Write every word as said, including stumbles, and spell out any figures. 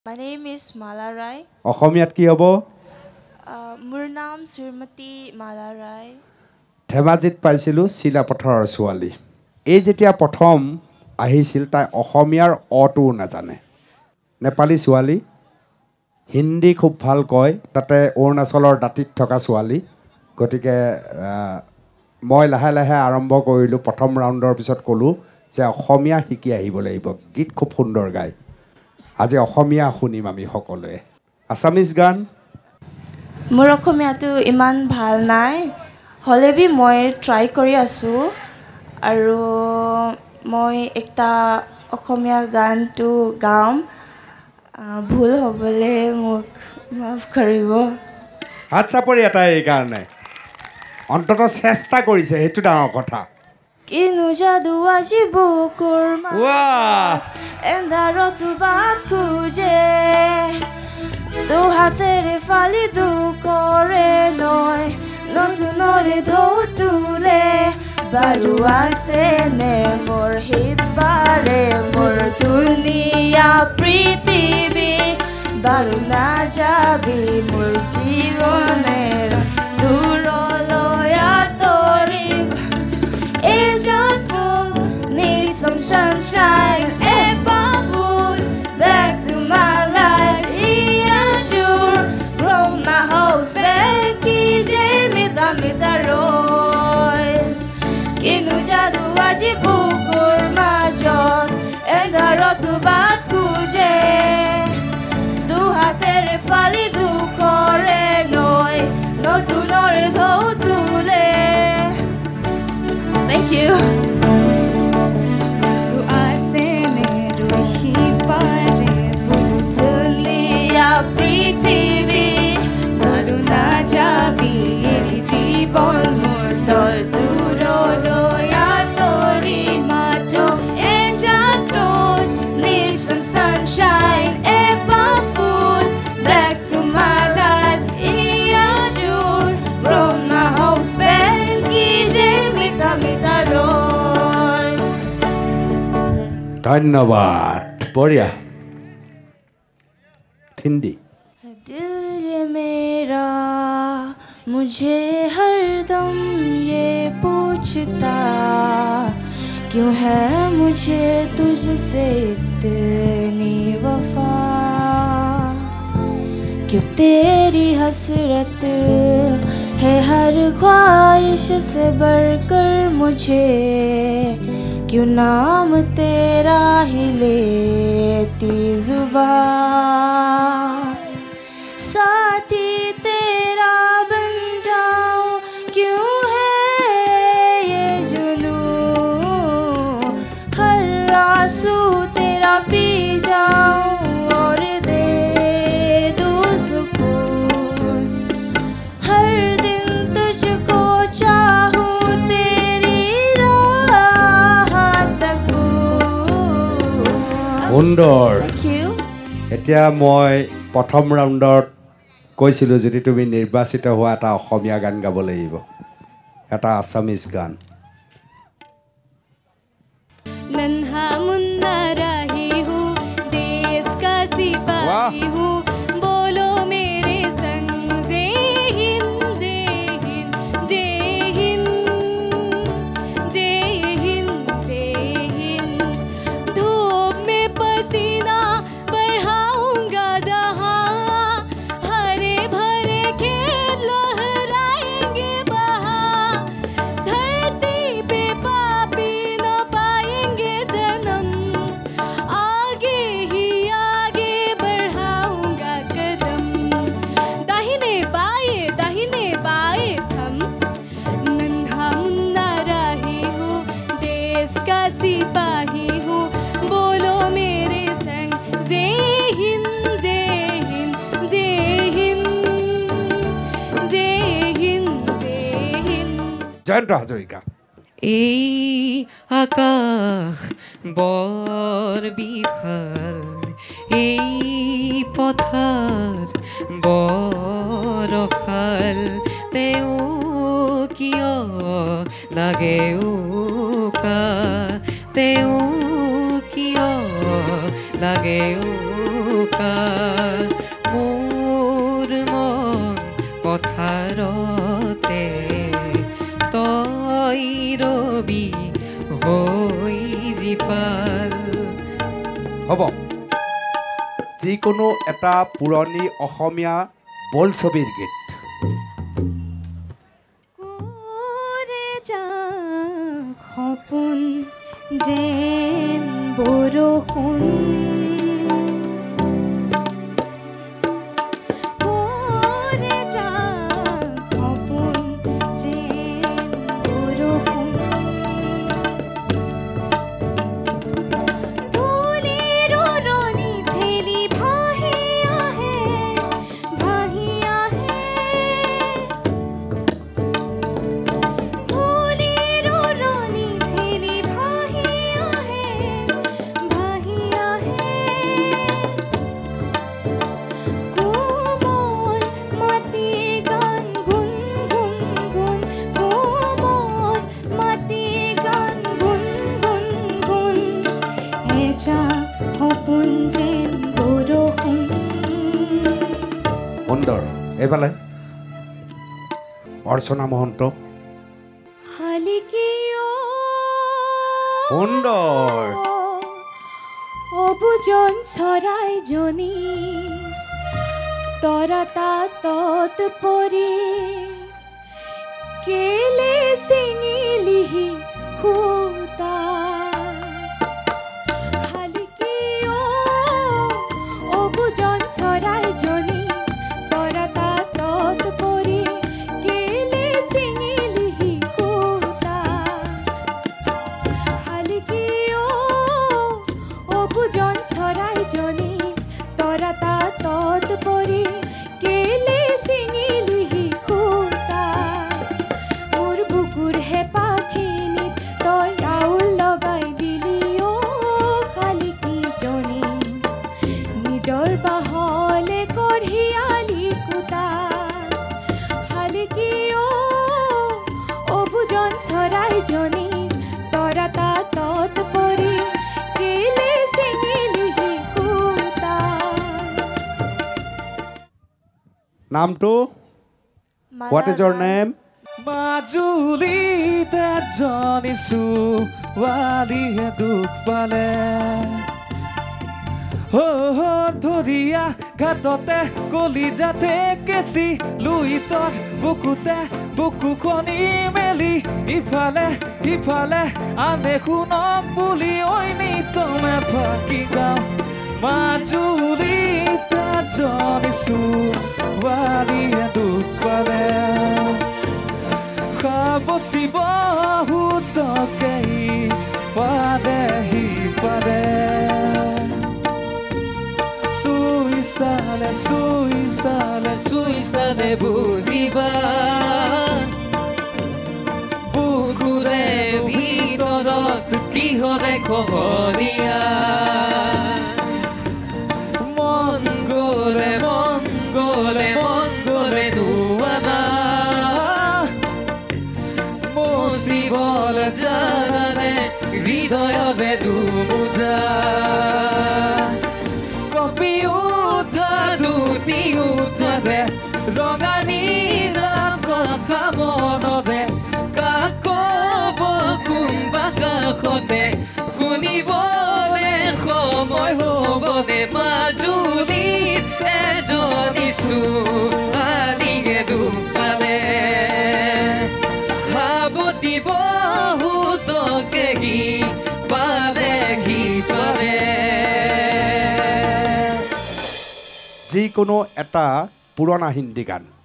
My name is Mala Rai. অসমীয়াত কি হ'ব? মোৰ নাম শ্ৰীমতী মালা ৰায়। ধেমাজিত পাইছিলোঁ চিলাপথাৰৰ ছোৱালী। এই যেতিয়া প্ৰথম আহিছিল তাই অসমীয়াৰ অটো নাজানে। নেপালী ছোৱালী, হিন্দী খুব ভাল কয়, তাতে অৰুণাচলৰ দাঁতিত থকা ছোৱালী। গতিকে মই লাহে লাহে আৰম্ভ কৰিলোঁ। প্ৰথম ৰাউণ্ডৰ পিছত ক'লোঁ যে অসমীয়া শিকি আহিব লাগিব, গীত খুব সুন্দৰ গায়। আজি অসমীয়া শুনিম আমি সকলোৱে। আছামিজ গান মোৰ অসমীয়াটো ইমান ভাল নাই, হ'লেবি মই ট্ৰাই কৰি আছোঁ আৰু মই একটা অসমীয়া গানটো গাম। ভুল হ'বলৈ মোক মাফ কৰিব। হাত চাপৰি এটা এই কাৰণে অন্ততঃ চেষ্টা কৰিছে, সেইটো ডাঙৰ কথা। কিনো যাদু আজি বুকুৰ মাজত এন্ধাৰতো বাট খোজে, দুহাতেৰে ফালি দুকৰে নয় নতুনৰে ঢৌ তোলে। বাৰু আছেনে মোৰ সিপাৰে মোৰ ধুনীয়া পৃথিৱী, বাৰু নাযাবি মোৰ জীৱনেৰে দূৰলৈ আঁতৰি। এজন ফুল needs some sunshine, a bubble back to my life. Sure, grow my house back, kije mita mita roy. Kinu jadu aji bukur majot, endarotu bat kuje. Du hatere fali du kore noy, no tu nore do tule. Thank you. পৃথিৱী বাৰু নাযাবি জীৱন মোৰ তই দূৰলৈ আঁতৰি। মাত্ৰ এজাক ৰ'দ needs some sunshine, ever full back to my life. Iajur from my house back, kije mita mita roy. ধন্যবাদ, বঢ়িয়া। हिंदी दिल ये मेरा मुझे हरदम ये पूछता, क्यों है मुझे तुझसे इतनी वफा, क्यों तेरी हसरत है हर ख्वाहिश से बढ़कर मुझे, क्यों नाम तेरा ही लेती जुबान, साथी तेरा बन जाऊं क्यों है ये जुनून, हर आंसू तेरा पी जाऊं और दे दूं सुकून, हर दिन तुझको चाहूं तेरी राह সুন্দৰ। এতিয়া মই প্ৰথম ৰাউণ্ডত কৈছিলোঁ যদি তুমি নিৰ্বাচিত হোৱা এটা অসমীয়া গান গাব লাগিব, এটা আছামিজ গান। नन्हा मुन्ना राही हूँ, देश का सिपाही हूँ, बोलो मेरे संग जय हिंद जय हिंद जय हिंद जय हिंद जय हिंद। धूप में पसीना बढ़ाऊंगा जहाँ, हरे भरे खेत लहराएंगे बहाँ, धरती पे पापी न पाएंगे जन्म, आगे ही आगे बढ़ाऊंगा कदम। दाहिने बाएं दाहिने बाएं थम, नन्हा मुन्ना राही हूँ, देश का सिपाही हूँ, बोलो मेरे संग जय हिंद जय हिंद जय हिंद जय हिंद जय हिंद। জয়ন্ত হাজৰিকা। এই আকাশ বৰ বিশাল, এই পথাৰ বৰ খাল, তেওঁ কিয় লাগে উকা, তেওঁ কিয় লাগে উকা। থকা মোৰ মন পথাৰতে তই ৰবি হৈ জীপাল। হ'ব যিকোনো এটা পুৰণি অসমীয়া বোলছবিৰ গীত। করে যাক সপোন যেন বৰষুণ করে যাক সপোন যেন বৰষুণ ধূলিৰ উৰণি ঠেলি ভাহি আহে ভাহি আহে ধূলিৰ উৰণি ঠেলি ভাহি আহে ভাহি আহে কোমল মাটিৰ গান গুণ গুণ গুণ কোমল মাটিৰ গান গুণ গুণ গুণ এজাক সপোন যেন বৰষুণ। সুন্দৰ এইফালে অৰ্চনা মহন্ত শালিকীয় সুন্দৰ অবুজন চৰাইজনী তৰা তাঁতত পৰি কেলে ছিঙিলিহি সূতা শালিকীয় অবুজন চৰাইজনী তৰা তাঁতত পৰি কেলে ছিঙিলিহি সূতা শালিকীয় অবুজন চৰাইজনী তৰা তাঁতত পৰি কেলে ছিঙিলিহি সূতা মোৰ বুকুৰ হেঁপাখিনিত তই আউল লগাই দিলি অ' শালিকীজনী নিজৰ বাহলে কঢ়িয়ালি কুটা শালিকীয় অবুজন চৰাইজনী তৰা তাঁতত পৰি কেলে ছিঙিলিহি সূতা। নামটো হোৱাট ইজ your name? মাজুলীত এজনী ছোৱালীয়ে দুখ পালে হো হো ধৰিয়া ঘাটতে কলিজাতে কেঁচি লুইতত বুকুতে বুকুখনি মেলি ইফালে ইফালে আনে শুনক বুলি ঐনি তমে ফাঁকি গাওঁ মাজুলীত এজনী ছোৱালীয়ে দুখ পালে সাৱতি বহুতকে পাদে সি পাদে চুই চালে চুই চালে চুই চালে বুজিবা বুকুৰে ভিতৰত কিহৰে খহৰীয়া মন গ'লে মন গ'লে মন গ'লে দুৱানা মচিবলে জানে হৃদয়ৰে দুমোজা কপি উঠা দুটি উঠাৰে ৰঙা নীলা কথা মনৰে কাকব কোনবা কাষতে শুনিবলে সময় হ'বনে মাজুলীত এজনী ছোৱালীয়ে দুখ পালে সাৱতি বহুতকে সি পালে সি পালে। যিকোনো এটা পুৰণা হিন্দী গান